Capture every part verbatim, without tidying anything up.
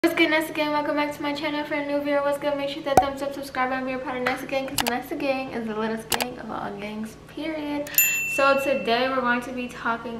What's good, Nessa Gang? Welcome back to my channel. For a new video, what's good? Make sure that thumbs up, subscribe, and be a part of Nessa Gang, because Nessa Gang is the littlest gang of all gangs, period. So today we're going to be talking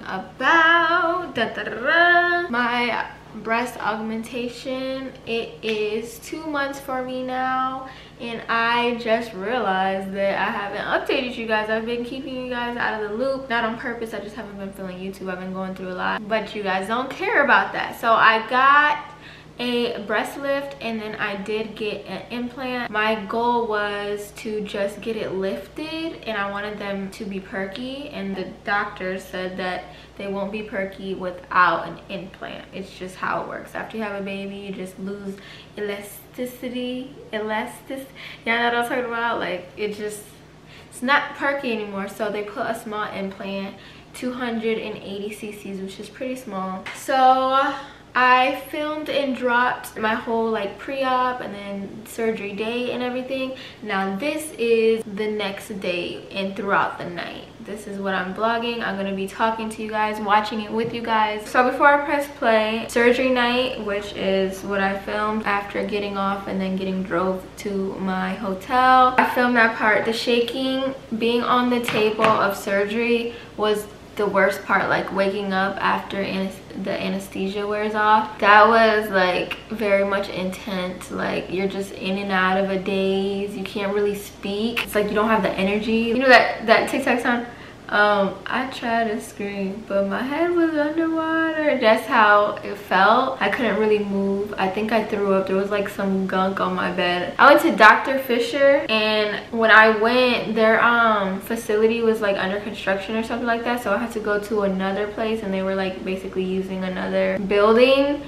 about da, da, da, da, my breast augmentation. It is two months for me now, and I just realized that I haven't updated you guys. I've been keeping you guys out of the loop, not on purpose. I just haven't been feeling YouTube. I've been going through a lot, but you guys don't care about that. So I got a breast lift, and then I did get an implant. My goal was to just get it lifted, and I wanted them to be perky, and the doctor said that they won't be perky without an implant. It's just how it works. After you have a baby, you just lose elasticity elastic yeah, know what I'm talking about? Like, it just, it's not perky anymore. So they put a small implant, two hundred eighty c c's, which is pretty small. So I filmed and dropped my whole like pre-op and then surgery day and everything. Now this is the next day and throughout the night. This is what I'm vlogging. I'm gonna be talking to you guys, watching it with you guys. So before I press play, surgery night, which is what I filmed after getting off and then getting drove to my hotel. I filmed that part. The shaking, being on the table of surgery was the worst part. Like waking up after anes the anesthesia wears off, that was like very much intense. Like you're just in and out of a daze. You can't really speak. It's like you don't have the energy. You know that that TikTok sound? um I tried to scream, but my head was underwater. That's how it felt. I couldn't really move. I think I threw up. There was like some gunk on my bed. I went to Doctor Fisher, and when I went, their um facility was like under construction or something like that, so I had to go to another place, and they were like basically using another building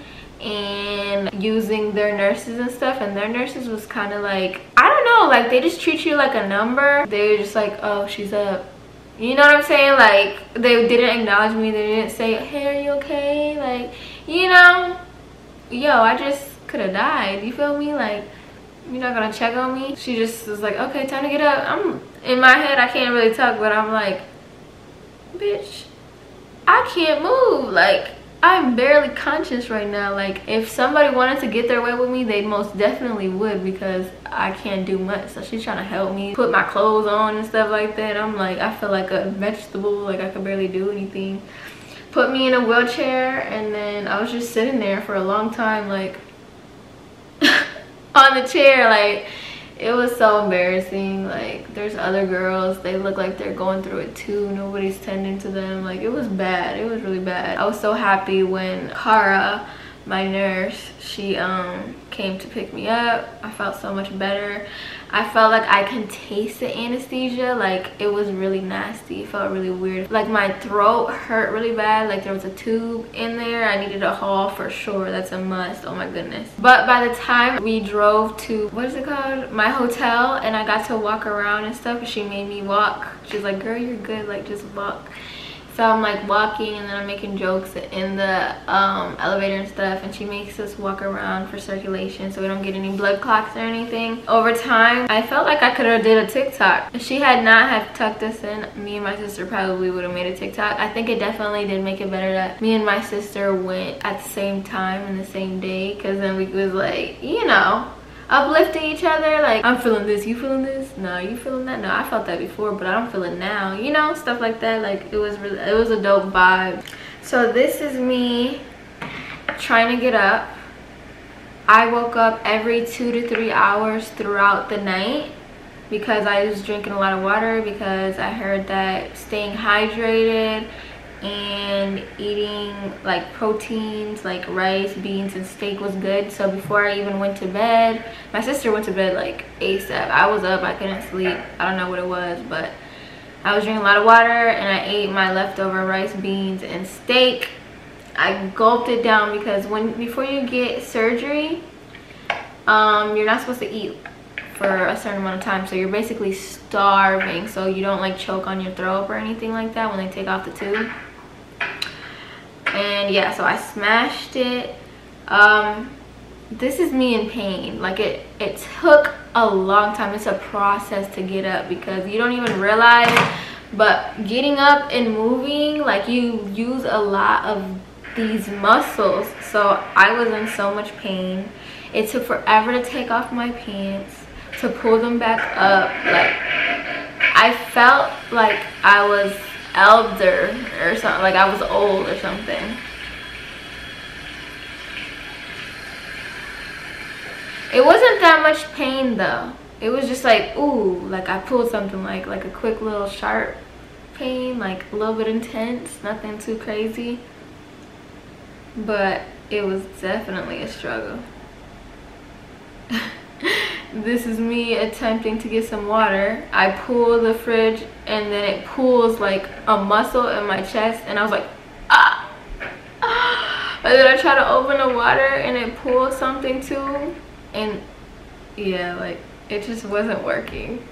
and using their nurses and stuff, and their nurses was kind of like, I don't know, like they just treat you like a number. They were just like, oh, she's up. You know what I'm saying? Like, they didn't acknowledge me. They didn't say, hey, are you okay? Like, you know, yo, I just could have died. You feel me? Like, you're not gonna check on me? She just was like, okay, time to get up. I'm in my head, I can't really talk, but I'm like, bitch, I can't move. Like, I'm barely conscious right now. Like, if somebody wanted to get their way with me, they most definitely would, because I can't do much. So she's trying to help me put my clothes on and stuff like that. I'm like, I feel like a vegetable. Like, I could barely do anything. Put me in a wheelchair, and then I was just sitting there for a long time, like on the chair. Like, it was so embarrassing. Like, there's other girls, they look like they're going through it too. Nobody's tending to them. Like, it was bad. It was really bad. I was so happy when Cara, my nurse, she um came to pick me up. I felt so much better. I felt like I can taste the anesthesia. Like, it was really nasty. It felt really weird. Like, my throat hurt really bad. Like, there was a tube in there. I needed a haul for sure. That's a must. Oh my goodness. But by the time we drove to, what is it called? My hotel, and I got to walk around and stuff, she made me walk. She's like, girl, you're good. Like, just walk. So I'm like walking, and then I'm making jokes in the um, elevator and stuff, and she makes us walk around for circulation so we don't get any blood clots or anything. Over time, I felt like I could have did a TikTok. If she had not have tucked us in, me and my sister probably would have made a TikTok. I think it definitely did make it better that me and my sister went at the same time in the same day, because then we was like, you know, uplifting each other. Like, I'm feeling this, you feeling this? No, you feeling that? No, I felt that before, but I don't feel it now. You know, stuff like that. Like, it was really, it was a dope vibe. So this is me trying to get up. I woke up every two to three hours throughout the night because I was drinking a lot of water, because I heard that staying hydrated and eating like proteins like rice, beans, and steak was good. So before I even went to bed, my sister went to bed like ASAP. I was up, I couldn't sleep. I don't know what it was, but I was drinking a lot of water, and I ate my leftover rice, beans, and steak. I gulped it down, because when before you get surgery, um you're not supposed to eat for a certain amount of time, so you're basically starving, so you don't like choke on your throat or anything like that when they take off the tube. And yeah, so I smashed it. Um this is me in pain. Like, it it took a long time. It's a process to get up, because you don't even realize, but getting up and moving, like, you use a lot of these muscles. So I was in so much pain. It took forever to take off my pants, to pull them back up. Like, I felt like I was elder or something, like I was old or something. It wasn't that much pain though. It was just like, ooh, like I pulled something, like like a quick little sharp pain, like a little bit intense, nothing too crazy. But it was definitely a struggle. This is me attempting to get some water. I pull the fridge and then it pulls like a muscle in my chest, and I was like, ah, ah. And then I try to open the water and it pulls something too, and yeah, like it just wasn't working.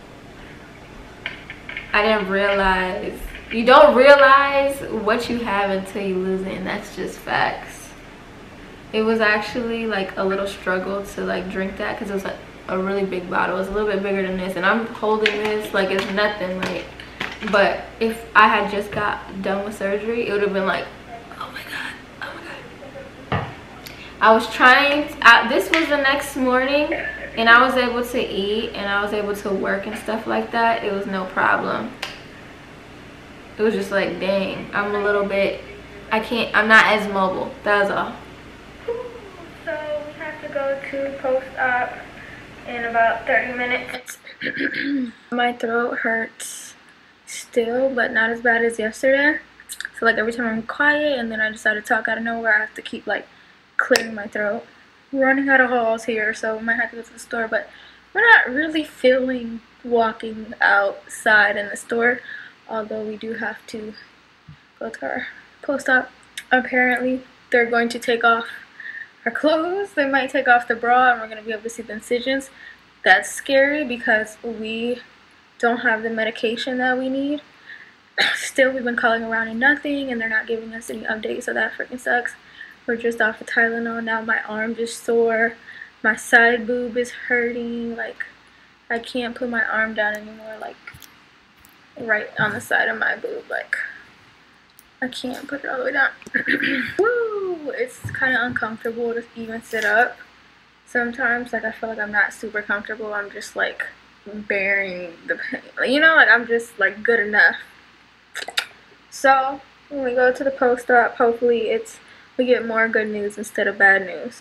I didn't realize, you don't realize what you have until you lose it, and that's just facts. It was actually like a little struggle to like drink that, because it was like a really big bottle. It was a little bit bigger than this, and I'm holding this like it's nothing. Like, but if I had just got done with surgery, it would have been like, oh my god, oh my god. I was trying to, I, this was the next morning, and I was able to eat and I was able to work and stuff like that. It was no problem. It was just like, dang, I'm a little bit, I can't, I'm not as mobile. That was all. So we have to go to post-op in about thirty minutes. My throat hurts still, but not as bad as yesterday. So like every time I'm quiet and then I decide to talk out of nowhere, I have to keep like clearing my throat. We're running out of halls here, so we might have to go to the store, but we're not really feeling walking outside in the store, although we do have to go to our post-op. Apparently they're going to take off our clothes. They might take off the bra and we're going to be able to see the incisions. That's scary because we don't have the medication that we need. Still, we've been calling around and nothing, and they're not giving us any updates, so that freaking sucks. We're just off of Tylenol now. My arm just sore. My side boob is hurting. Like, I can't put my arm down anymore, like right on the side of my boob. Like, I can't put it all the way down. Woo! It's kind of uncomfortable to even sit up. Sometimes, like, I feel like I'm not super comfortable. I'm just, like, bearing the pain. You know, like, I'm just, like, good enough. So, when we go to the post-op, hopefully it's, we get more good news instead of bad news.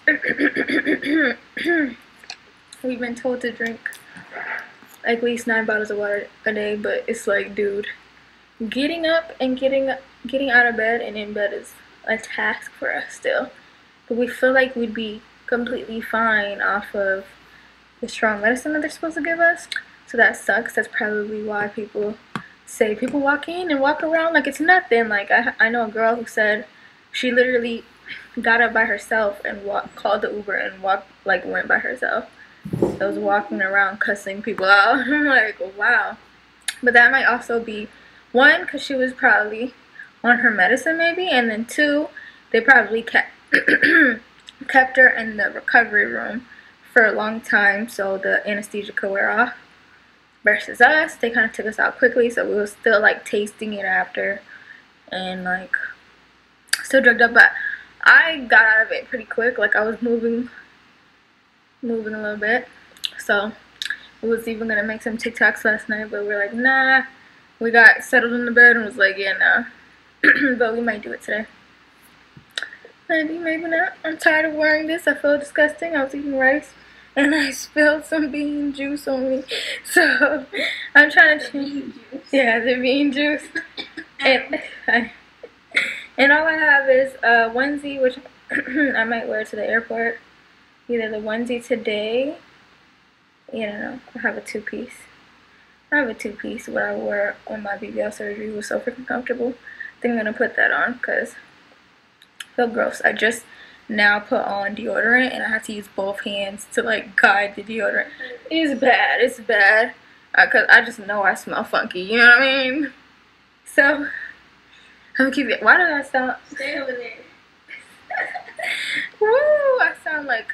We've been told to drink at least nine bottles of water a day, but it's like, dude, getting up and getting getting out of bed and in bed is a task for us still. But we feel like we'd be completely fine off of the strong medicine that they're supposed to give us. So that sucks. That's probably why people say people walk in and walk around like it's nothing. Like, I, I know a girl who said she literally got up by herself and walk, called the Uber and walked, like, went by herself. I was walking around cussing people out. I'm like, wow. But that might also be, one, because she was probably on her medicine maybe, and then two, they probably kept kept her in the recovery room for a long time so the anesthesia could wear off. Versus us, they kind of took us out quickly, so we were still like tasting it after and like still drugged up. But I got out of it pretty quick. Like, I was moving moving a little bit, so we was even gonna make some TikToks last night, but we're like, nah. We got settled in the bed and was like, yeah, nah. But we might do it today. Maybe, maybe not. I'm tired of wearing this. I feel disgusting. I was eating rice and I spilled some bean juice on me. So I'm trying to change. Yeah, the bean juice. And, I, and all I have is a onesie, which I might wear to the airport. Either the onesie today. You know, I have a two-piece. I have a two-piece what I wore on my B B L surgery. It was so freaking comfortable. I think I'm going to put that on because I feel gross. I just now put on deodorant and I have to use both hands to like guide the deodorant. It's bad. It's bad. Because I just know I smell funky. You know what I mean? So, I'm going to keep it. Why do I sound? Stay over there. Woo! I sound like,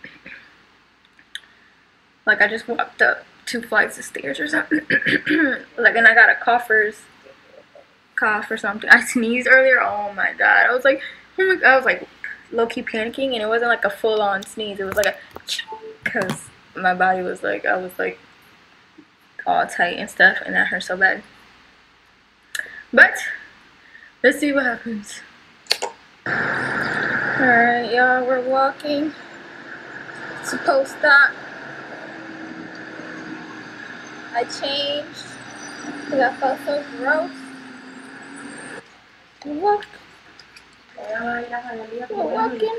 like I just walked up two flights of stairs or something. Like, and I got a coughers cough or something. I sneezed earlier. Oh my god. I was like, oh my God, I was like low-key panicking, and it wasn't like a full-on sneeze. It was like a because my body was like, I was like all tight and stuff, and that hurt so bad. But let's see what happens. Alright, y'all, we're walking. Supposed stop. I changed because I felt so gross. Walk. We're walking.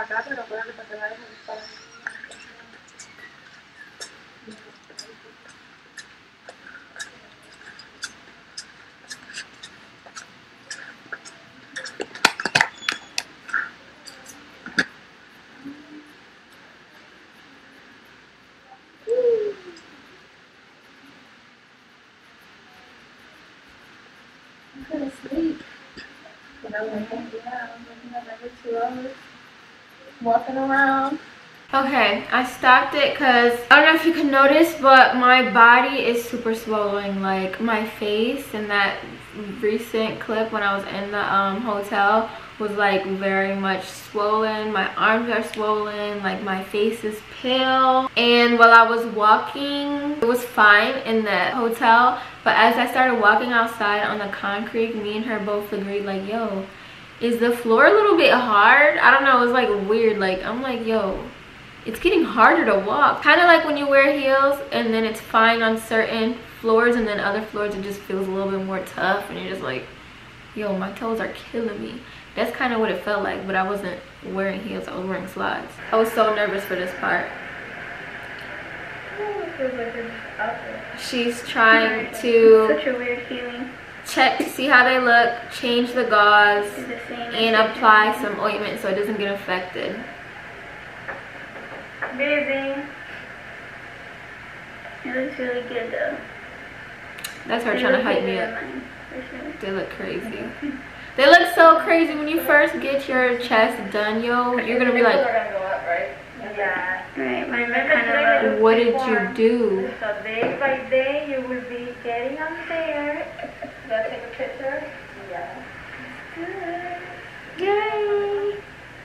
I'm gonna sleep. But I was like, oh yeah, I'm looking at every two hours. Walking around. Okay, I stopped it because I don't know if you can notice, but my body is super swollen. Like my face in that recent clip when I was in the um, hotel was like very much swollen. My arms are swollen, like my face is pale. And while I was walking, it was fine in the hotel, but as I started walking outside on the concrete, me and her both agreed like, yo, is the floor a little bit hard? I don't know, it was like weird. Like I'm like, yo, it's getting harder to walk. Kind of like when you wear heels and then it's fine on certain floors, and then other floors it just feels a little bit more tough, and you're just like, yo, my toes are killing me. That's kind of what it felt like, but I wasn't wearing heels, I was wearing slides. I was so nervous for this part. Oh, it feels like it's out there. She's trying to Such a weird feeling. check to see how they look, change the gauze, It's the same and apply some ointment so it doesn't get infected. Amazing. It looks really good though. That's her They trying to look hype bigger me than up. mine, for sure. They look crazy. They look so crazy. When you first get your chest done, yo, you're gonna be like, Yeah. Right, mine look kind of low. what did you do? So day by day you will be getting up there. Do I take a picture? Yeah. Good. Yay!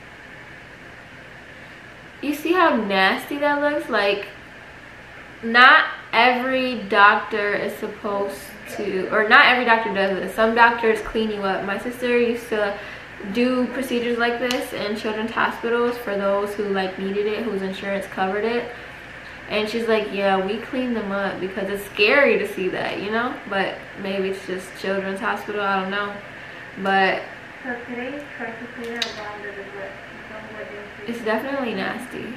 You see how nasty that looks? Like, not every doctor is supposed to, or not every doctor does it. Some doctors clean you up. My sister used to do procedures like this in children's hospitals for those who like needed it, whose insurance covered it. And she's like, yeah, we clean them up because it's scary to see that, you know? But maybe it's just children's hospital, I don't know. But So today, try to clean up around the lip. it's definitely nasty.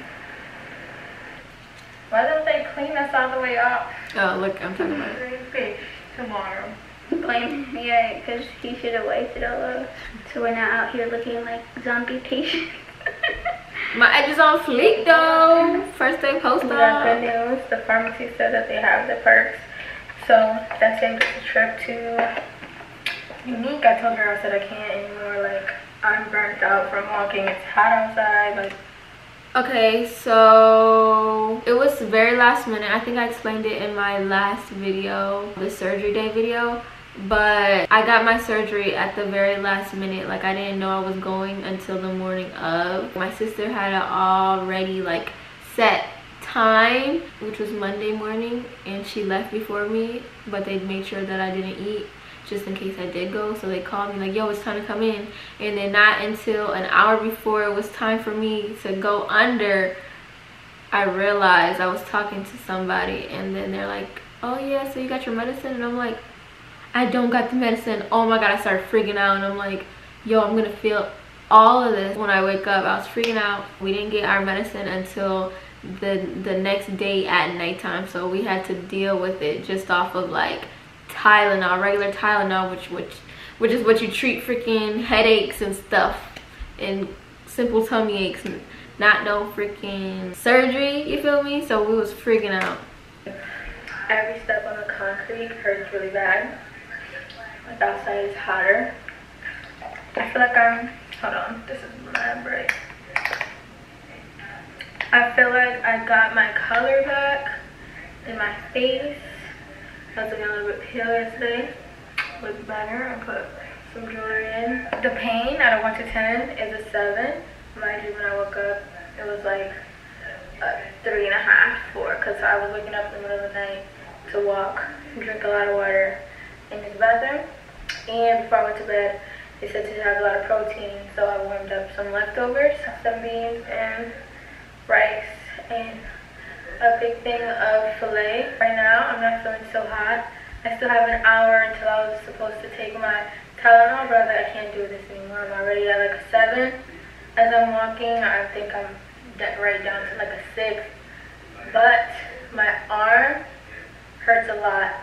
Why don't they clean us all the way up? Oh, look, I'm talking about it. Fish tomorrow. Clean, yeah, because he should have wiped it all up. So we're not out here looking like zombie patients. My edge is on fleek though. First day post op. Yeah, good news. The pharmacy said that they have the perks. So that saves us a trip to Unique. I told her, I said I can't anymore. Like, I'm burnt out from walking. It's hot outside. Like, okay, so it was very last minute. I think I explained it in my last video, the surgery day video. But I got my surgery at the very last minute. Like, I didn't know I was going until the morning of. My sister had an already like set time, which was Monday morning, and she left before me, but they made sure that I didn't eat just in case I did go. So they called me like, yo, it's time to come in. And then not until an hour before it was time for me to go under, I realized I was talking to somebody, and then they're like, oh yeah, so you got your medicine? And I'm like, I don't got the medicine. Oh my god, I started freaking out, and I'm like, yo, I'm gonna feel all of this when I wake up. I was freaking out. We didn't get our medicine until the the next day at nighttime, so we had to deal with it just off of like Tylenol, regular Tylenol, which which which is what you treat freaking headaches and stuff and simple tummy aches, and not no freaking surgery, you feel me? So we was freaking out. every step on the concrete hurts really bad. Like, outside is hotter. I feel like I'm, hold on, this is mad bright. I feel like I got my color back in my face. I was looking a little bit pale yesterday. Look better. I put some jewelry in. The pain out of one to ten is a seven. Mind you, when I woke up, it was like a three and a half, four, because I was waking up in the middle of the night to walk, drink a lot of water in this bathroom. And before I went to bed, they said to have a lot of protein, so I warmed up some leftovers, some beans and rice, and a big thing of filet. Right now, I'm not feeling so hot. I still have an hour until I was supposed to take my Tylenol, but I was like, I can't do this anymore. I'm already at like a seven. As I'm walking, I think I'm right down to like a six. But my arm hurts a lot.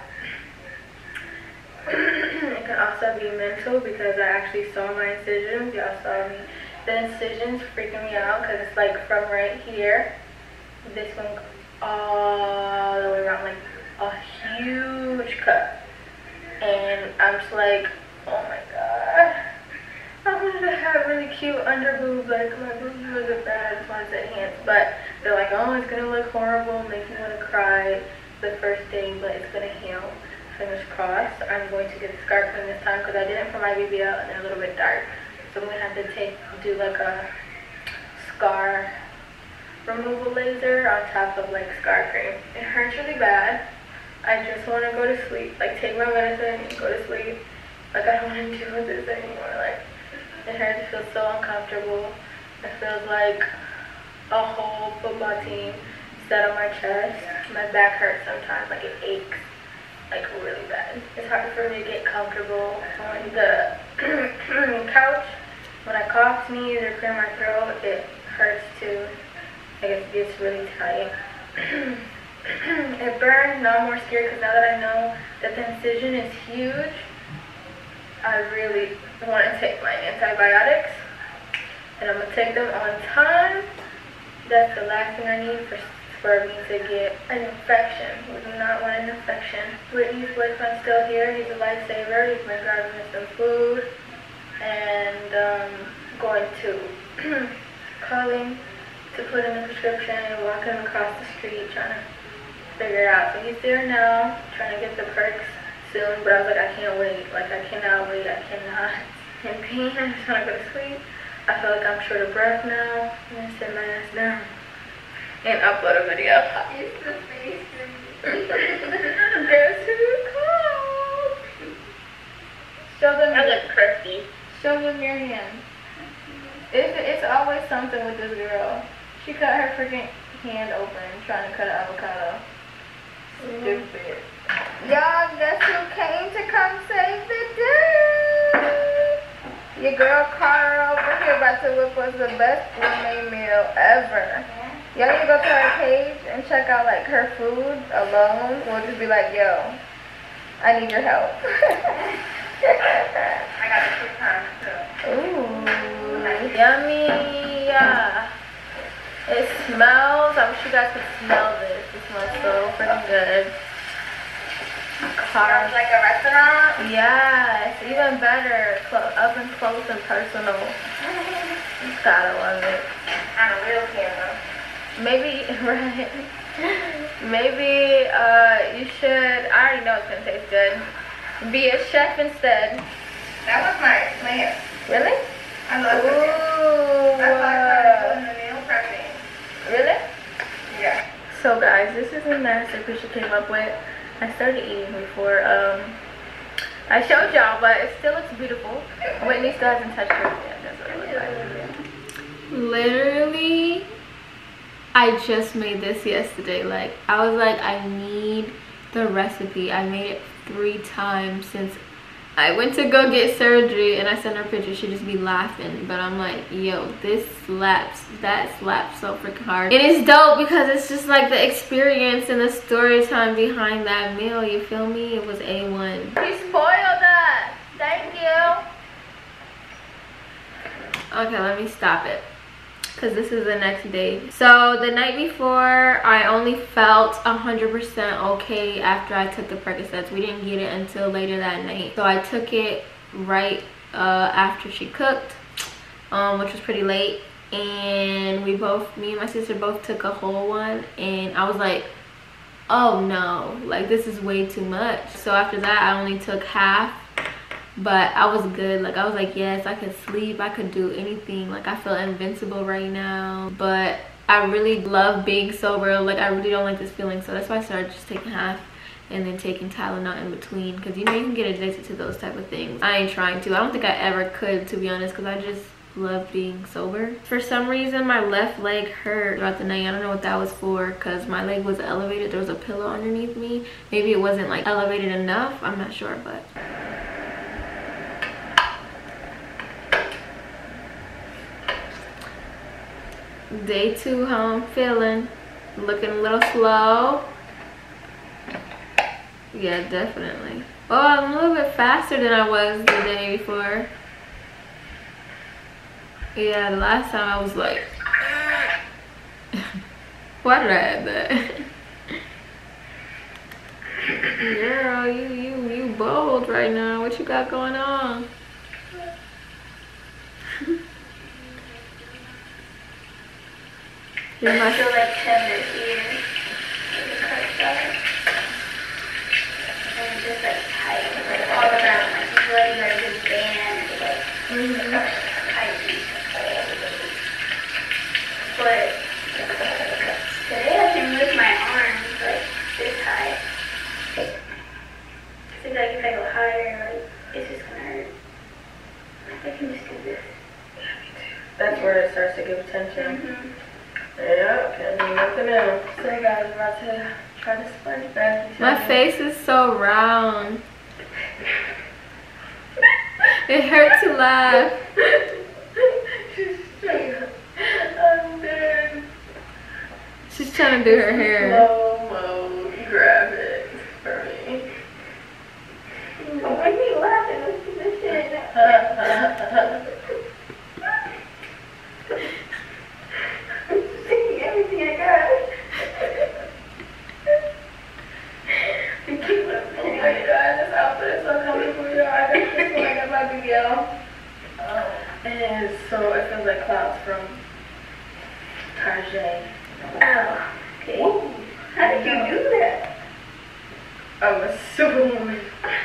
It can also be mental because I actually saw my incisions. Y'all saw me. The incisions freaking me out because it's like from right here, this one all the way around, like a huge cut. And I'm just like, oh my god. I wanted to have really cute under boob, like my boobs wasn't bad, I just wanted to say hands. But they're like, oh, it's gonna look horrible, make you want to cry the first day, but it's gonna heal. Fingers crossed. I'm going to get the scar clean this time because I did it for my B B L and they're a little bit dark. So I'm gonna have to take do like a scar removal laser on top of like scar cream. It hurts really bad. I just want to go to sleep. Like take my medicine and go to sleep. Like I don't want to deal with this anymore. Like it hurts. It feels so uncomfortable. It feels like a whole football team set on my chest. My back hurts sometimes. Like it aches. Like really bad. It's hard for me to get comfortable on the couch. When I cough, sneeze, or clear my throat, it hurts too. Like it gets really tight. It burns. Now I'm more scared because now that I know that the incision is huge, I really want to take my antibiotics. And I'm going to take them on time. That's the last thing I need for for me to get an infection. We do not want an infection. Whitney's boyfriend's still here. He's a lifesaver. He's been grabbing me some food and um, going to calling to put in a prescription and walking across the street trying to figure it out. So he's there now, trying to get the perks soon. But I was like, I can't wait. Like I cannot wait. I cannot. In pain. I just want to go to sleep. I feel like I'm short of breath now. I'm gonna sit my ass down and upload a video. It's the face for me. Guess who called? Show them. I look crusty. Show them your hand. It's, it's always something with this girl. She cut her freaking hand open trying to cut an avocado. Stupid. Y'all, guess who came to come save the day? Your girl Cara over here about to look was the best gourmet meal ever. Y'all need to go to her page and check out like her food alone. We'll just be like, yo, I need your help. I got the two times too. Ooh, yummy. Yeah. It smells, I wish you guys could smell this. It smells so freaking good. Sounds like a restaurant? Yes, even better. Clo up and close and personal. Gotta love it. On a real camera. Maybe, right. Maybe uh, you should, I already know it's gonna taste good. Be a chef instead. That was my plan. Really? I love it. Ooh. That's why I started doing the meal prepping. Really? Yeah. So guys, this is a masterpiece she came up with. I started eating before um, I showed y'all, but it still looks beautiful. Whitney still hasn't touched it yet. That's what it looks like. Literally, I just made this yesterday. Like, I was like, I need the recipe. I made it three times since I went to go get surgery, and I sent her pictures. She'd just be laughing, but I'm like, yo, this slaps. That slaps so freaking hard. It is dope because it's just like the experience and the story time behind that meal. You feel me? It was A one. You spoiled us. Thank you. Okay, let me stop it, because this is the next day. So the night before, I only felt one hundred percent okay after I took the Percocets. We didn't get it until later that night. So I took it right uh, after she cooked, um, which was pretty late. And we both, me and my sister both took a whole one. And I was like, oh no, like this is way too much. So after that, I only took half. but I was good. Like I was like, yes, I could sleep, I could do anything. Like I feel invincible right now. But I really love being sober. Like I really don't like this feeling, so that's why I started just taking half and then taking Tylenol in between, because you know you can get addicted to those type of things. I ain't trying to. I don't think I ever could, to be honest, because I just love being sober. For some reason my left leg hurt throughout the night. I don't know what that was for, because my leg was elevated. There was a pillow underneath me. Maybe it wasn't like elevated enough, I'm not sure. But day two, how I'm feeling. Looking a little slow. Yeah, definitely. Oh, I'm a little bit faster than I was the day before. Yeah, the last time I was like, why did I add that? Girl, you you you bold right now. What you got going on? You're I my feel like tender here. And it's just like tight, like all around. Like you feel like you got a good band, like mm-hmm. tight. But today I can move my arms like this high. I think like if I go higher, like it's just gonna hurt. I can just do this. That's where it starts to give attention. Mm-hmm. Yeah, can't do nothing else. So guys, we're about to try to sponge back. My face is so round. It hurt to laugh. She's straight up. I'm dead. She's trying to do her hair. Slow mo, you grab it for me. Why are you laughing in this position? Everything I got. Oh my god, this outfit is so comfortable, y'all. I got this one, I got my B B L. Oh, it is so, it feels like clouds from Tarjay. Oh, okay. Whoa. How did you do that? I'm a superwoman.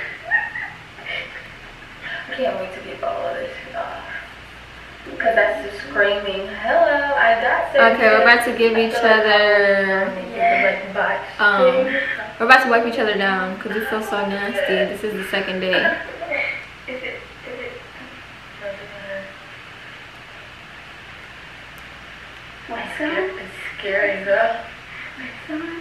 I can't wait to get all of this off. Because that's just screaming, hello, I got something. Okay, we're about to give each other. Yeah. Um, we're about to wipe each other down because we feel so nasty. This is the second day. Is it? Is it? My son? It's scary, though. My son?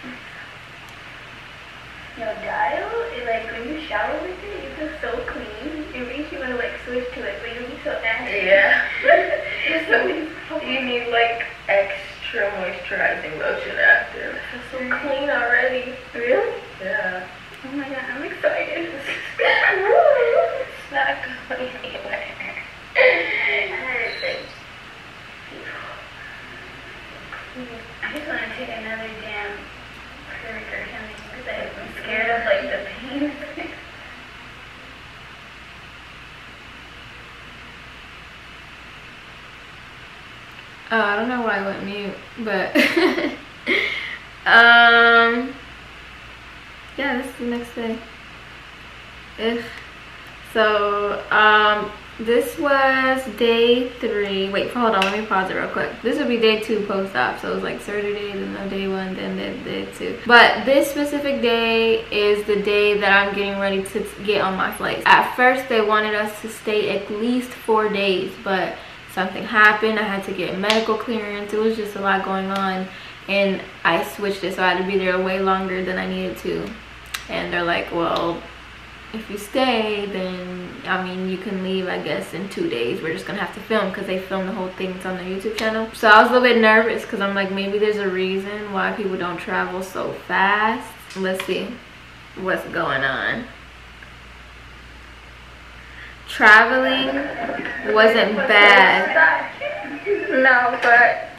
Your dial, it, like when you shower with it, you feel so clean. It makes you want to like switch to it, but you'll be so nasty. Yeah. It's so You need like extra moisturizing lotion after. It feels so clean already. Really? Yeah. Oh my god, I'm excited. It's not going anywhere. I just want to take another damn perk or something because I'm scared of like the pain. Oh, I don't know why I went mute, but um, yeah, this is the next day. Ugh. So um, this was day three. Wait, hold on, let me pause it real quick. This would be day two post-op, so it was like Saturday, then the day one, then the day two. But this specific day is the day that I'm getting ready to get on my flight. At first, they wanted us to stay at least four days, but something happened. I had to get medical clearance. It was just a lot going on, and I switched it, so I had to be there way longer than I needed to. And they're like, well, if you stay, then I mean you can leave, I guess, in two days. We're just gonna have to film because they filmed the whole thing. It's on their YouTube channel. So I was a little bit nervous because I'm like, maybe there's a reason why people don't travel so fast. Let's see what's going on. Traveling wasn't bad. No, but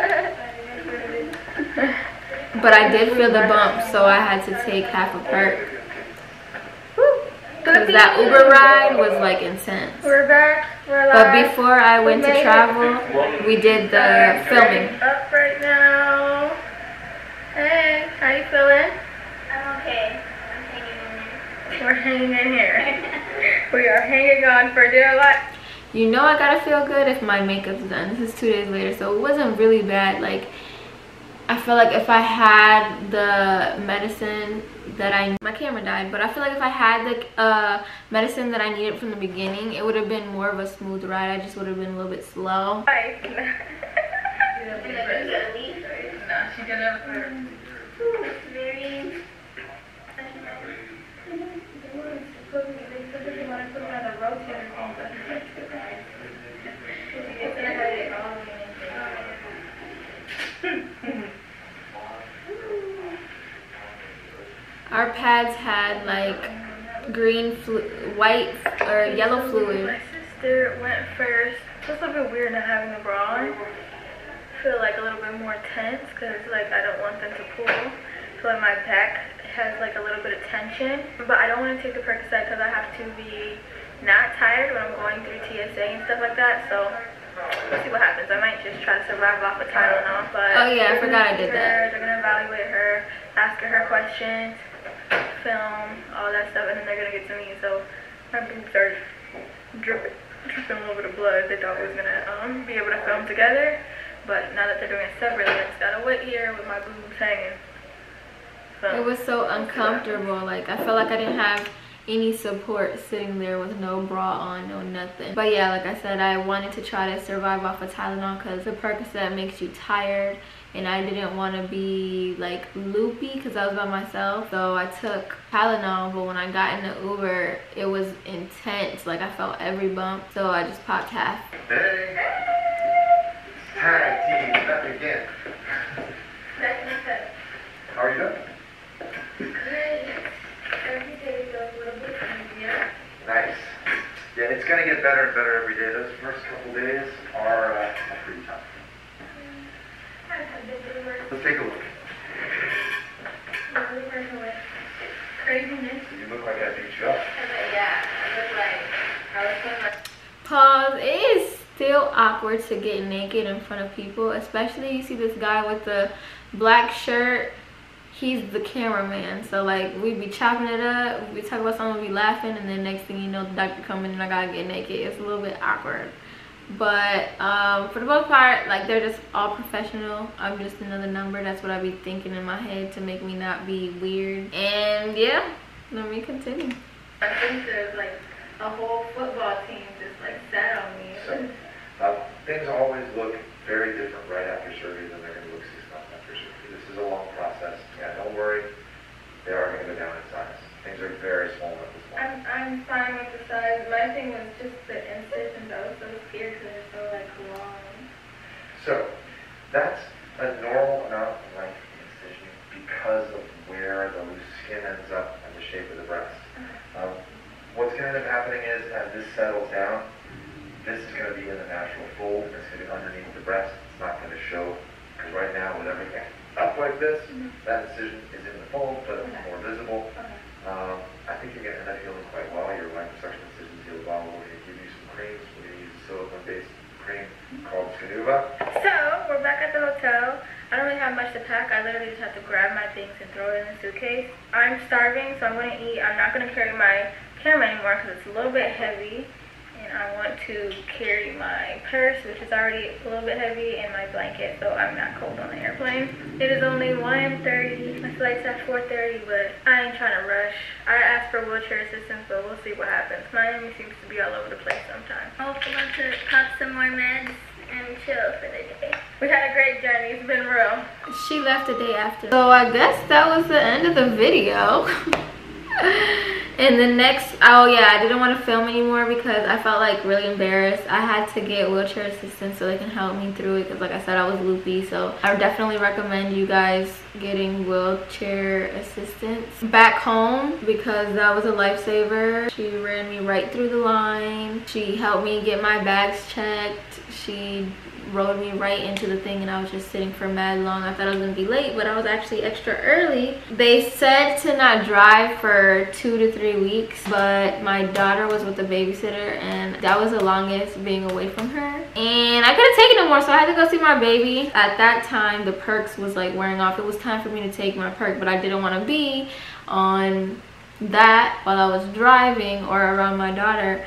but I did feel the bump, so I had to take half a perk. Because that Uber ride was like intense. We're back. We're live. But before I went to travel, we did the filming. Up right now. Hey, how you feeling? I'm okay. I'm hanging in there. We're hanging in here. We hanger gone for dear life. You know I gotta feel good if my makeup's done. This is two days later, so it wasn't really bad. Like, I feel like if I had the medicine that I, my camera died, but I feel like if I had the uh, medicine that I needed from the beginning, it would have been more of a smooth ride. I just would have been a little bit slow. Right. No, she did everything. Very. Our pads had like green, flu white, or yellow fluid. My sister went first. It's just a little bit weird not having the bra on. I feel like a little bit more tense because like I don't want them to pull. I feel like my back has like a little bit of tension, but I don't want to take the Percocet because I have to be not tired when I'm going through T S A and stuff like that. So we'll see what happens. I might just try to survive off of Tylenol. But oh yeah, I forgot I did that. They're gonna evaluate her, ask her her questions, film all that stuff, and then they're gonna get to me. So my boobs are dripping, dripping a little bit of blood. They thought we was gonna um be able to film together, but now that they're doing it separately, I just gotta wait here with my boobs hanging. So, it was so uncomfortable. Like, I felt like I didn't have any support sitting there with no bra on, no nothing. But yeah, like I said, I wanted to try to survive off of Tylenol because the Percocet makes you tired, and I didn't want to be like loopy because I was by myself. So I took Tylenol, but when I got in the Uber, it was intense. Like, I felt every bump, so I just popped half. Hey, tag team, back again. How are you doing? every day goes a little bit easier. Nice. Yeah, it's gonna get better and better every day. Those first couple days are uh, pretty tough. Let's take a look. Craziness. You look like I beat you up. Yeah, I look like I was feeling like. Pause. It is still awkward to get naked in front of people, especially you see this guy with the black shirt. He's the cameraman, so like we'd be chopping it up, we talk about something, we be laughing, and then next thing you know, the doctor coming and I gotta get naked. It's a little bit awkward, but um for the most part, like, they're just all professional. I'm just another number. That's what I be thinking in my head to make me not be weird. And yeah, let me continue. I think there's like a whole football team just like sat on me. So, uh, things always look very different right after surgery than they're gonna look six months after surgery. This is a long process. Yeah, don't worry. They are going to go down in size. Things are very small at this point. I'm, I'm fine with the size. My thing was just the incisions. I was so scared because they're so like long. So, that's a normal amount of length of incision because of where the loose skin ends up and the shape of the breast. Um, what's going to end up happening is, as this settles down, this is going to be in the natural fold. It's going to be underneath the breast. It's not going to show, because right now with everything up like this, mm-hmm. that incision is in the fold, but it's okay. more visible. Okay. Um, I think you're going to end up healing quite well. Your liposuction incisions heal well. We're going to give you some creams. We're going to use a silicone-based cream mm-hmm. called Scanuva. So, we're back at the hotel. I don't really have much to pack. I literally just have to grab my things and throw it in the suitcase. I'm starving, so I'm going to eat. I'm not going to carry my camera anymore because it's a little bit heavy. And I want to carry my purse, which is already a little bit heavy, and my blanket, so I'm not cold on the airplane. It is only one thirty. My flight's at four thirty, but I ain't trying to rush. I asked for wheelchair assistance, but we'll see what happens. Miami seems to be all over the place sometimes. Hopefully I'm going to pop some more meds and chill for the day. We had a great journey. It's been real. She left the day after. So I guess that was the end of the video. And the next, oh yeah, I didn't want to film anymore because I felt like really embarrassed. I had to get wheelchair assistance so they can help me through it because, like I said, I was loopy. So I would definitely recommend you guys getting wheelchair assistance back home because that was a lifesaver. She ran me right through the line. She helped me get my bags checked. She rode me right into the thing, and I was just sitting for mad long. I thought I was gonna be late, but I was actually extra early. They said to not drive for two to three weeks, but my daughter was with the babysitter, and that was the longest being away from her. And I couldn't take it no more, so I had to go see my baby. At that time, the perks was like wearing off. It was time for me to take my perk, but I didn't want to be on that while I was driving or around my daughter.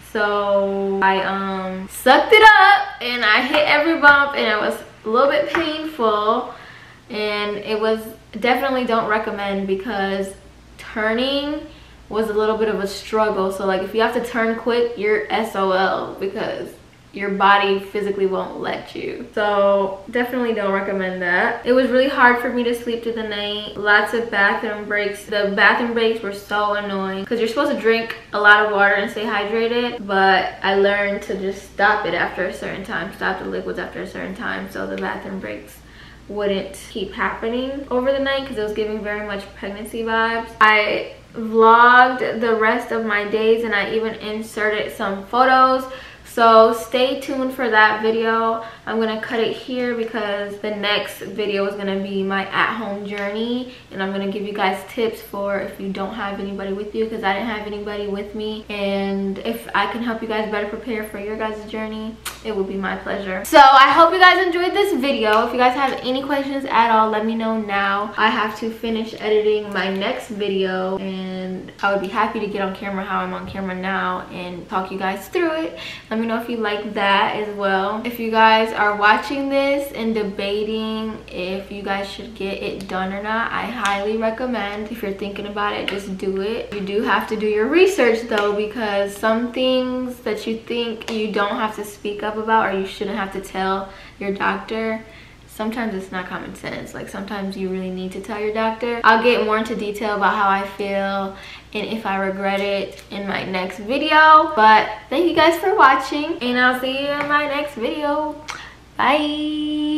So I um sucked it up and I hit every bump, and it was a little bit painful, and it was definitely don't recommend because turning was a little bit of a struggle. So like if you have to turn quick, you're S O L because your body physically won't let you. So definitely don't recommend that. It was really hard for me to sleep through the night. Lots of bathroom breaks. The bathroom breaks were so annoying because you're supposed to drink a lot of water and stay hydrated, but I learned to just stop it after a certain time, stop the liquids after a certain time, so the bathroom breaks wouldn't keep happening over the night because it was giving very much pregnancy vibes. I vlogged the rest of my days and I even inserted some photos. So stay tuned for that video. I'm gonna cut it here because the next video is gonna be my at-home journey, and I'm gonna give you guys tips for if you don't have anybody with you, because I didn't have anybody with me, and if I can help you guys better prepare for your guys' journey, it would be my pleasure. So I hope you guys enjoyed this video. If you guys have any questions at all, let me know now. I have to finish editing my next video, and I would be happy to get on camera how I'm on camera now and talk you guys through it. Let me know if you like that as well. If you guys are watching this and debating if you guys should get it done or not, I highly recommend. If you're thinking about it, just do it. You do have to do your research though, because some things that you think you don't have to speak up about or you shouldn't have to tell your doctor, sometimes it's not common sense. Like sometimes you really need to tell your doctor. I'll get more into detail about how I feel and if I regret it in my next video. But thank you guys for watching, and I'll see you in my next video. Bye.